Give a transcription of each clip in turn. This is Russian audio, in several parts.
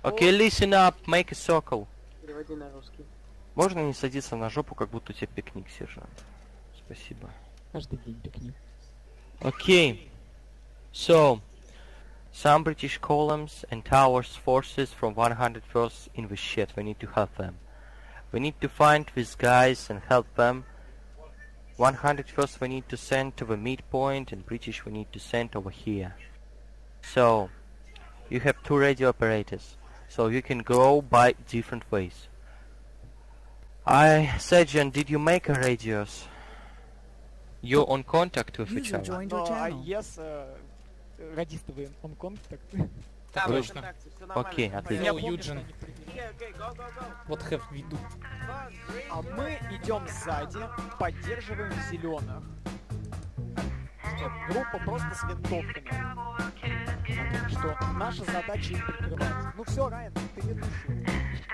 Okay, listen up, make a circle. Переводи на русский. Можно не садиться на жопу, как будто у тебя пикник, сержант? Спасибо. Каждый день пикник. Okay. So, some British columns and towers forces from 101st in the shit. We need to help them. We need to find these guys and help them. 101st we need to send to the midpoint, and British we need to send over here. So, you have two radio operators, so you can go by different ways. Sergeant, did you make a radios? You're on contact with each other. Yes, радистовый on contact. Да, Точно. Окей, отлично. Юджин. Вот have в виду. А мы идем сзади, поддерживаем зеленых. Группа просто с винтовками. Так что наша задача их прикрывать. Ну все, Райан, ты ведущий.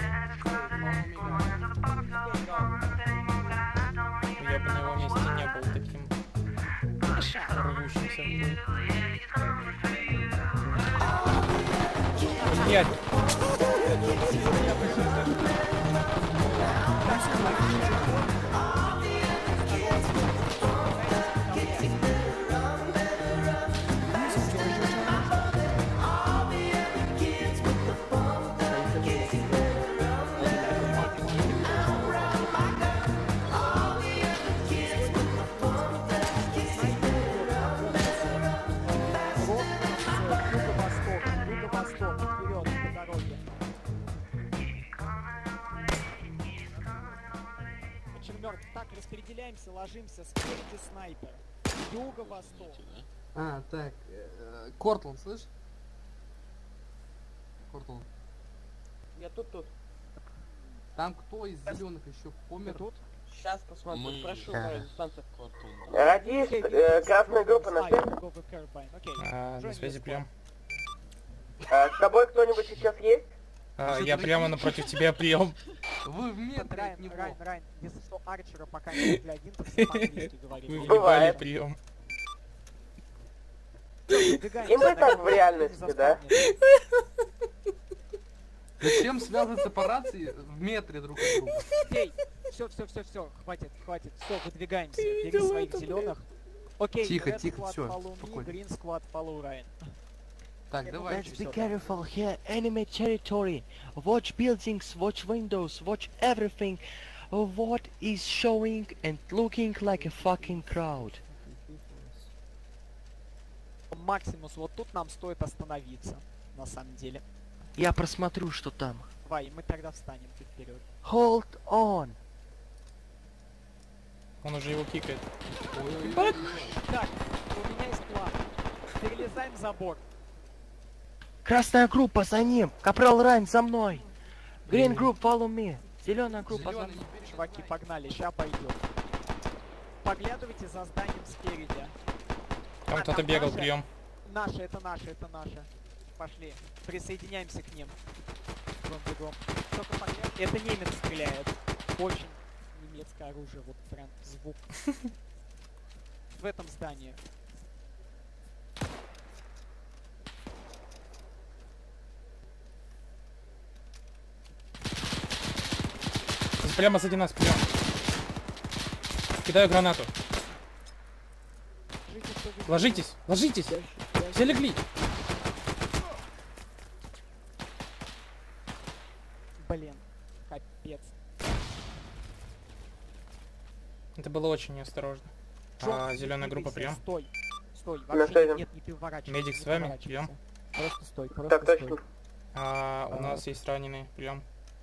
Я бы на его месте не был таким рвущимся. Блядь. Так, распределяемся, ложимся, спереди снайпер. Юго-восток. А, так, Кортланд, слышь? Кортланд. Я тут. Там кто из зеленых еще помер? Тут? Сейчас посмотрим, прошу, дистанция. Радист, красная группа на связи. На связи прием. С тобой кто-нибудь сейчас есть? Я прямо напротив тебя прием. Вы в метре от него. Райн, если что, Арчера пока не для один, то по-английски говорит. Вы въебали прием. И мы так в реальности, да? Зачем связываться по рации в метре друг от друга? Эй, все, хватит, все, выдвигаемся, бери своих зеленых. Окей, тихо, Red тихо, Squad все, follow me, спокойно. Green Squad follow Ryan. Так, давай. Let's be careful here, enemy territory. Watch buildings, watch windows, watch everything. What is showing and looking like a fucking crowd. Максимус, вот тут нам стоит остановиться, на самом деле. Я просмотрю, что там. Давай, мы тогда встанем чуть вперед. Hold on. Он уже его кикает. Так, у меня есть план. Перелезаем забор. Красная группа за ним. Капрал Райн за мной. Green group follow me. Зеленая группа за мной. Чуваки, погнали, ща пойдем. Поглядывайте за зданием спереди. Там кто-то бегал, наши. прием. Наши, это наши. Пошли, присоединяемся к ним. Бегом. Только поглядывайте. Это немец стреляет. Очень немецкое оружие, вот прям звук. В этом здании. Прямо сзади нас, прием. Кидаю гранату. Ложитесь, ложитесь. Все легли. Блин, капец. Это было очень неосторожно. Зеленая группа, прием. Стой. Вообще нет, не переворачивайся. Медик с вами, прием. Просто стой, Так стой. точно. У нас есть раненые, прием.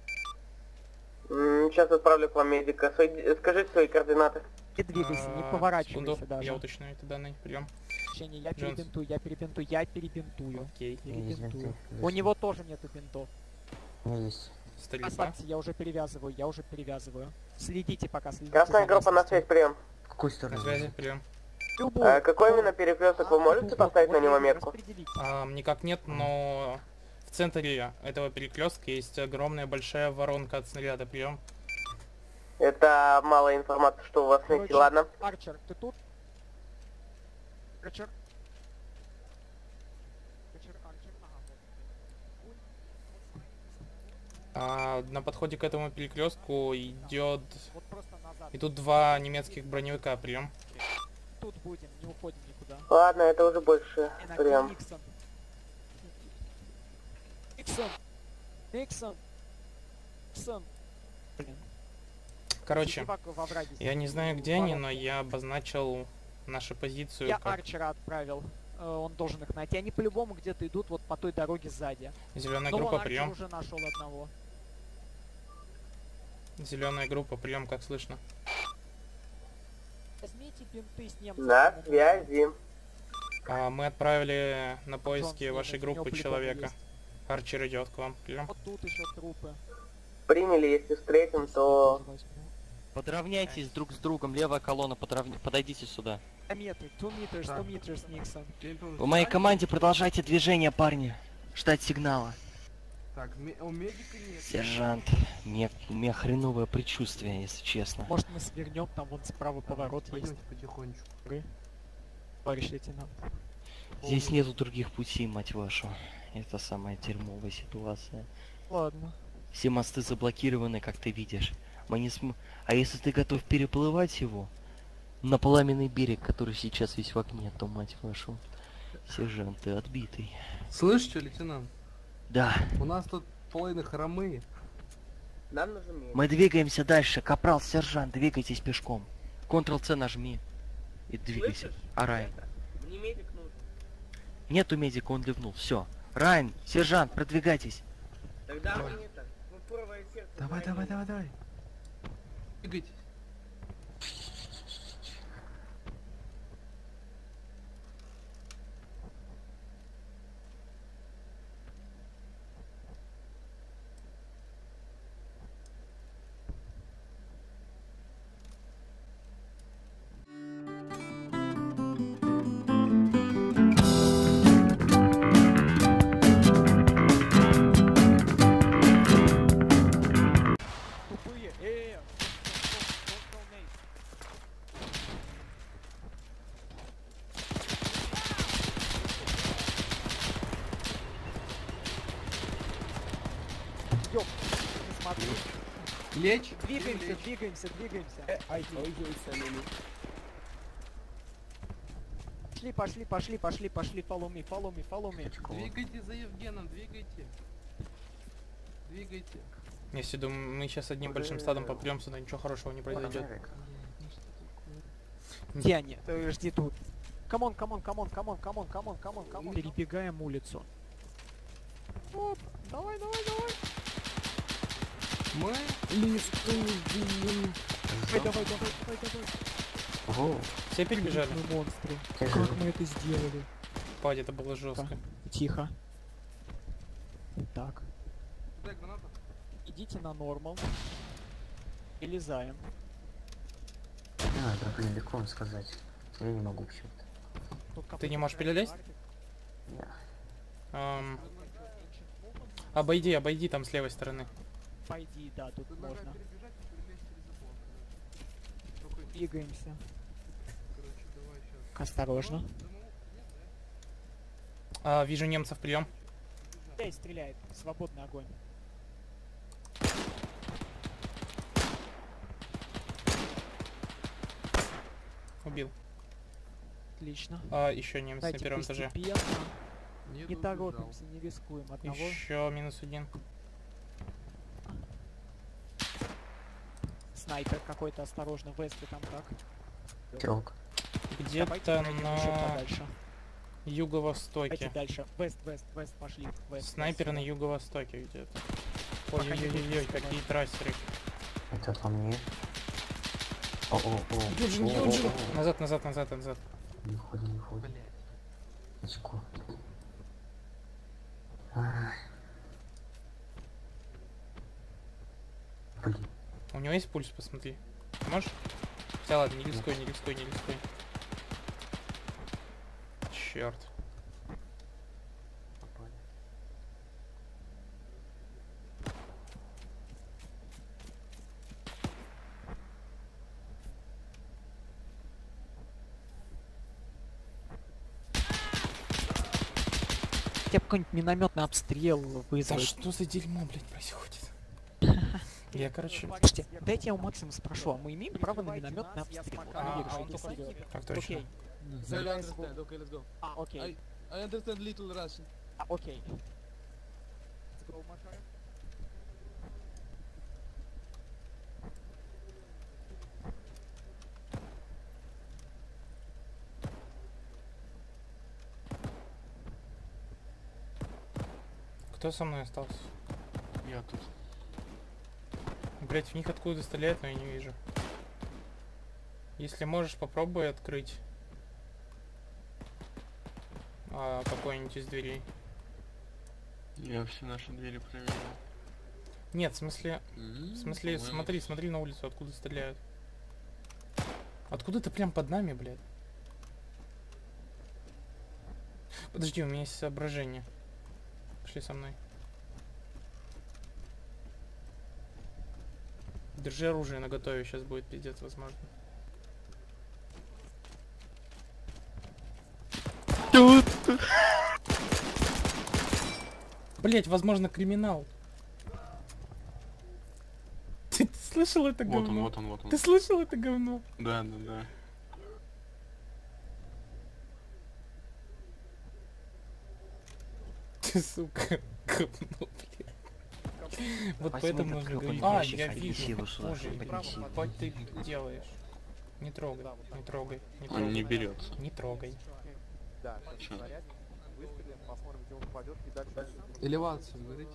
Сейчас отправлю к вам медика. Скажите свои координаты. Не двигайся, не поворачивайся секунду, даже. я уточню эти данные, прием. Я перебинтую. Окей. У него тоже нету бинтов. Есть. Оставьте, я уже перевязываю. Следите пока, следите. Красная группа на связь, прием. Какой стороны? На связи, прием. Какой именно перекресток вы можете поставить на него метку? Никак нет, но в центре этого перекрестка есть огромная большая воронка от снаряда, прием. Это мало информации, что у вас найти, ладно? Арчер, ты тут? Арчер, ага, вот. На подходе к этому перекрестку идет... Вот просто назад. Идут два немецких броневика, прием. Тут будем, не уходим никуда. Ладно, это уже больше. Прям. Никсон. Никсон. Никсон. Никсон. Блин. Короче, Чувак в овраге я не сидит, знаю, в где они, но воронке. я обозначил нашу позицию. Я как Арчера отправил. Он должен их найти. Они по-любому где-то идут вот по той дороге сзади. Зеленая Но группа, вон Арчер прием. уже нашел одного. Зеленая группа, прием, как слышно. Возьмите бинты с немцем. На по-моему. связи. Мы отправили на поиски Джон, вашей у него группы по-любому человека. есть. Арчер идет к вам, прием. Вот тут еще трупы. Приняли, если встретим, то... Подравняйтесь друг с другом, левая колонна, подойдите сюда. 2 метра, 2 meters, 2 meters, Никсон. В моей команде продолжайте движение, парни. Ждать сигнала. Так, у медика нет. Сержант, у меня хреновое предчувствие, если честно. Может мы свернем, там вон справа поворот есть. Пойдемте потихонечку. Товарищ лейтенант. Здесь нету других путей, мать вашу. Это самая дерьмовая ситуация. Ладно. Все мосты заблокированы, как ты видишь. Мы не см... А если ты готов переплывать его на пламенный берег, который сейчас весь в огне, то, мать вашу, сержант, ты отбитый. Слышь, что, лейтенант? Да, У нас тут половина хромые. Нам нужен медик. мы двигаемся дальше. Капрал, сержант, двигайтесь пешком. Ctrl-C нажми. И двигайся. Слышишь? А Райан? Мне медик нужен. Нету медика, он ливнул. Все. Райан, сержант, продвигайтесь. Тогда мне это... Ну, правое сердце. Давай. Двигайтесь. Тупые. Ёп, не смотри. Лечь. Двигаемся, Лечь. двигаемся, двигаемся. Пошли, follow me. Двигайте за Евгеном, двигайте. Двигайте. Если думаю, мы сейчас одним большим стадом попрем сюда, ничего хорошего не произойдет. Где они? Жди тут. Камон. Перебегаем улицу. Оп, давай. Мы... Давай. Все перебежали? Мы монстры. Как мы это сделали? Падь, это было жестко. Тихо. Так. Дай гранату. Идите на нормал. И лезаем. Да, блин, легко вам сказать. Я не могу почему-то. Тут Ты не какой-то можешь красный перелезть? картик. Ам, Обойди там с левой стороны. Пойди, да, тут Тут нажать можно. перебежать и перелезть через забор. Только, Двигаемся. короче, давай сейчас. Осторожно. Вижу немцев, прием. Стреляет. Свободный огонь. Убил. Отлично. Еще немец на Давайте первом этаже. постепенно. Нет, Не убежал. торопимся, не рискуем. Одного. Еще -1. Снайпер какой-то, осторожно. Весты там как? Телка. Где-то пройдем еще на подальше. Давайте юго-востоке. дальше. Вест, пошли. Вест, Снайпер на сюда. юго-востоке где-то. Пока не Ой-ой-ой, будем какие снимать. трассеры. Это по мне. О. Юджин. Назад. Не уходи. Блять. Очко. Ай. Блин. У него есть пульс, посмотри. Можешь? Хотя ладно, не рискуй. Черт. Попали. Хотя бы какой-нибудь минометный обстрел Да вызвать. что за дерьмо, блядь, происходит? Я, короче... Слушайте, дайте я у Максима спрошу, а мы имеем право на миномет на обстрел? Так точно. Окей. I understand. Okay, let's go. Окей. I understand little Russian. Окей. Let's go, Макар. Кто со мной остался? Я тут. Блять, в них откуда стреляют, но я не вижу. Если можешь, попробуй открыть какой-нибудь из дверей. Я все наши двери проверил. Нет, в смысле, по-моему, смотри на улицу, откуда стреляют. Откуда-то прям под нами, блядь. Подожди, у меня есть соображение. Пошли со мной. Держи оружие наготове, сейчас будет пиздец, возможно. Блять, возможно, криминал. Ты слышал это Вот говно? он, вот он. Ты слышал это говно? Да. Ты, сука, говно, блядь. Вот Возьми поэтому этот нужно грёбаный говорить. ящик, Я отнеси вижу. его сюда, Боже, отнеси его. ебать ты делаешь. Не трогай, не трогай, не Он не трогай. берется. Не трогай. Чё? Элевацию, говорите.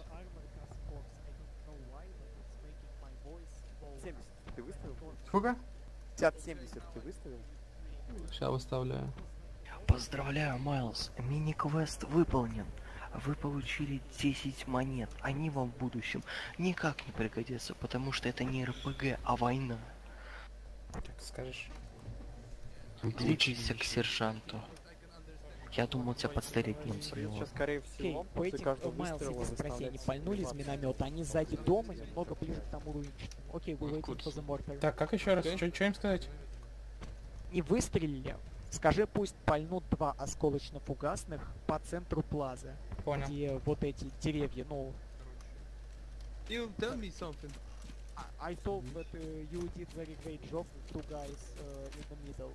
70 ты выставил? Сколько? 50-70 ты выставил? Сейчас выставляю. Поздравляю, Майлз, мини-квест выполнен. Вы получили 10 монет. Они вам в будущем никак не пригодятся, потому что это не РПГ, а война. Так скажешь. Двигайся к сержанту. Я думал тебя подстрелить немцам. Сейчас, скорее Окей, всего, по после этим каждого Майлз, выстрела иди спроси, они выставляется пальнули из мотивация. миномета, они сзади дома, немного ближе к тому руинчатому. Окей, вы waiting for the mortar. Так, как еще раз? Что им сказать? Не выстрелили. Скажи, пусть пальнут 2 осколочно-фугасных по центру плазы, Понял. где вот эти деревья, ну... You tell me something. I thought that you did very great job, 2 guys in the middle.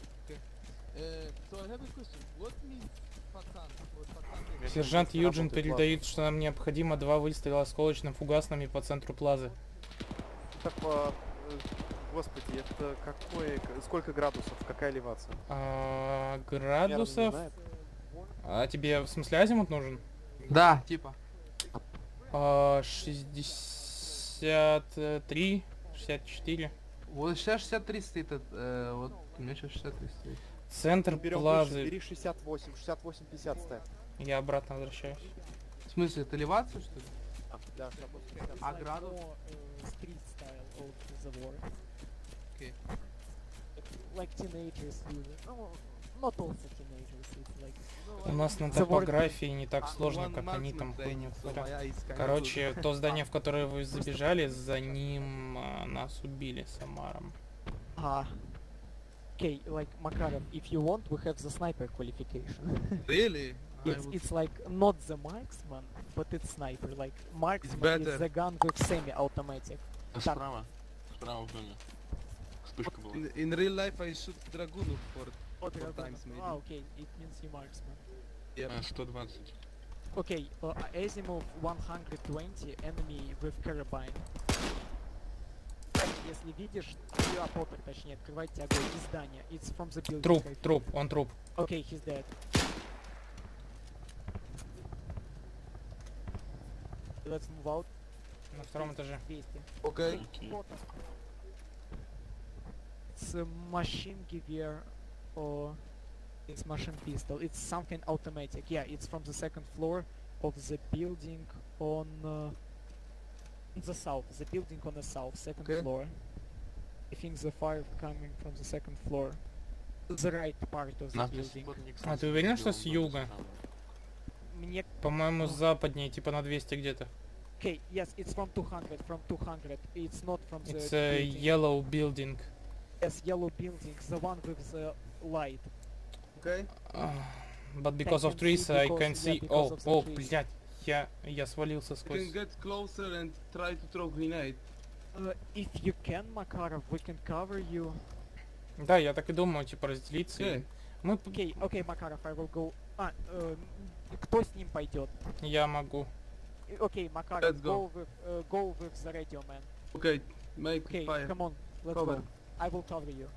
So I have a question. What means пацан? Вот пацан. Сержант Юджин передает, что нам необходимо 2 выстрела осколочно-фугасными по центру плазы. Так, господи, это сколько градусов, какая элевация? Градусов? Примерно не знает? А тебе, в смысле, азимут нужен? Да, типа. 63, 64. Вот сейчас 63 стоит. Вот у меня сейчас 63 стоит. Центр Берем плазы. выше, бери 68, 68-50 ставь. Я обратно возвращаюсь. В смысле, это элевация, что ли? Да, 68-50. А градус? Street style of the war. Okay. Like teenagers use it. No, not also teenagers, it's like... У нас на The war- топографии не так сложно, как они там хуйню творят. Короче, то здание, в которое вы забежали, за ним нас убили с Амаром. Okay, like Makarov, if you want, we have the sniper qualification. Really? It's like not the marksman, but it's sniper. Like marksman better. is the gun with semi-automatic. Справа. Справа в доме. Вспышка была. In real life I shoot Dragunov for times maybe. Okay, it means you marksman. 120. Okay, Asimov 120, enemy with carabine. Если видишь, Поттер, точнее, открывайте огонь из здания. It's from the building. Труп, I think. труп, он труп. Okay, he's dead. Let's move out. На втором этаже. 200. Okay. Potter. It's a machine gewehr or it's machine pistol. It's something automatic. Yeah, it's from the second floor of the building on the south. The building on the south, second Okay. floor. I think the fire coming from the second floor. The right part of the Нас до building. сих пор никто А не ты уверен, что застрелил, с но юга? справа. Мне... По-моему, западнее, типа на 200 где-то. Okay, yes, it's from 200. From 200. It's not from the It's a building. yellow building. Yes, yellow building. The one with the light. Okay. But because I of can trees, see I because- can yeah, see... because О, of the о, trees. блядь. Я свалился You can сквозь... get closer and try to throw grenade. If you can, Makarov, we can cover you. Да, я так и думаю, типа разделиться. Okay. Мы... Okay, Makarov, I will go... кто с ним пойдет? Я могу. Okay, Makarov, Let's go. Go with the radio man. Okay, make Okay, fire. come on, let's Cover. go. I will cover you.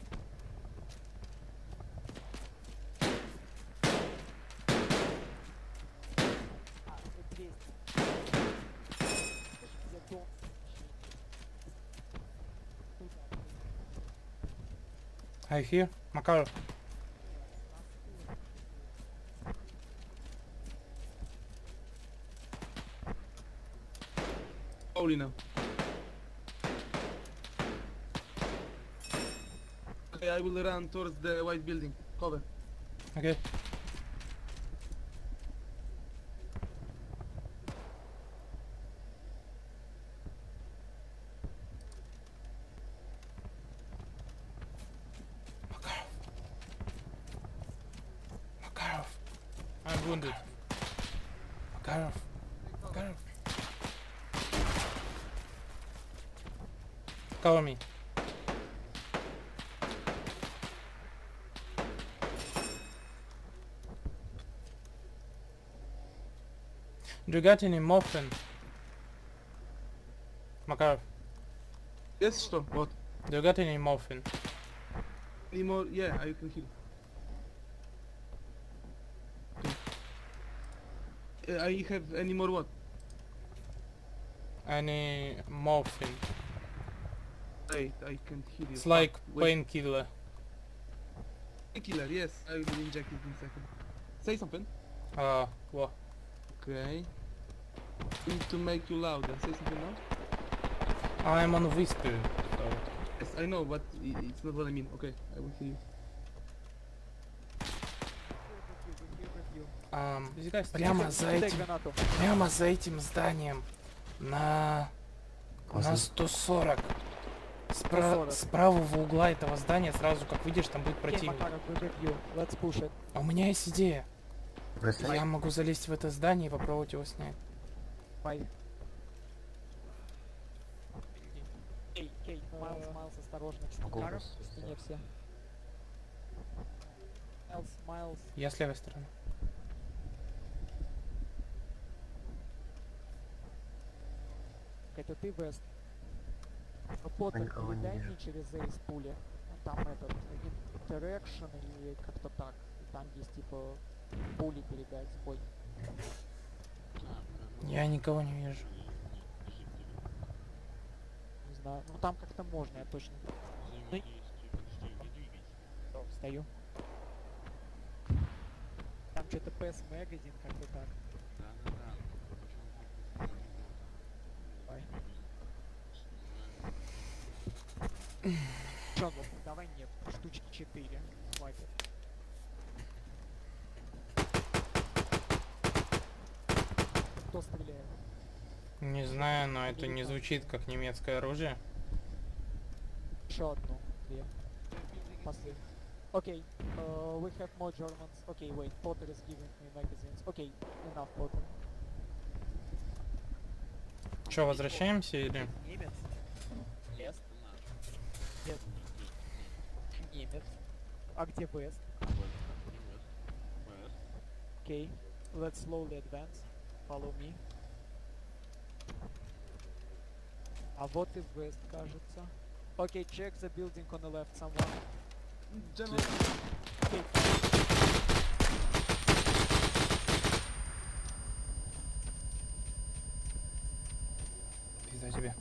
I hear. Макаров. Slowly now. Okay, I will run towards the white building. Cover. Okay. Макаров. I'm wounded. Макаров. Макаров. Cover me. Do you got any muffin? Макаров, Yes, что? What? do you got any muffin? Any more? Yeah, I can heal. Okay. I have any more what? Any muffin? Wait, I can't heal you. It's like Wait. painkiller. Killer, yes, I will inject it in a second. Say something. What? Okay. Need to make you louder. Say something now. I'm on whisper. Yes, I know, but it's not what I mean. Okay, I will hear you. Прямо за этим, прямо за этим зданием на 140. С правого угла этого здания сразу как видишь, там будет противник. А у меня есть идея. Я могу залезть в это здание и попробовать его снять. Кей, Майлз, осторожно, к стене все. Майлз. Я с левой стороны. Это ты, Вест. Поттер, передай мне через Эйс пули. Там этот, Interaction или как-то так. Там есть типа пули передать сбой. Я никого не вижу. Не знаю, ну там как-то можно, я точно. Ну... Встаю. Там что-то PS Magazine, как-то так. Чё, давай нет, штучки 4, хватит. Кто стреляет? Не знаю, но это не звучит как немецкое оружие. Еще одну, две. Последний. Окей, we have more Germans. Okay, wait, Potter is giving me magazines. Okay, enough, Potter. Чё, возвращаемся или? Немец. Yes. Нет. Немец. А где Вест? Окей, let's slowly advance. Follow me. А вот и Вест, кажется. Окей, check the building on the left, someone. General. Okay. Пизда тебе.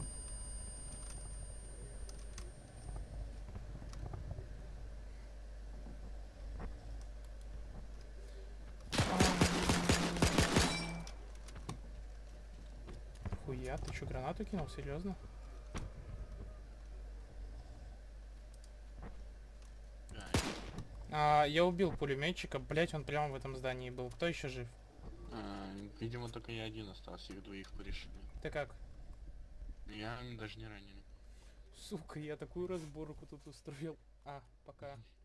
Хуя, ты чё, гранату кинул? Серьезно? Я убил пулеметчика, блять, он прямо в этом здании был. Кто еще жив? Видимо, только я один остался, их двоих порешили. Ты как? Я даже не раненый. Сука, я такую разборку тут устроил. Пока.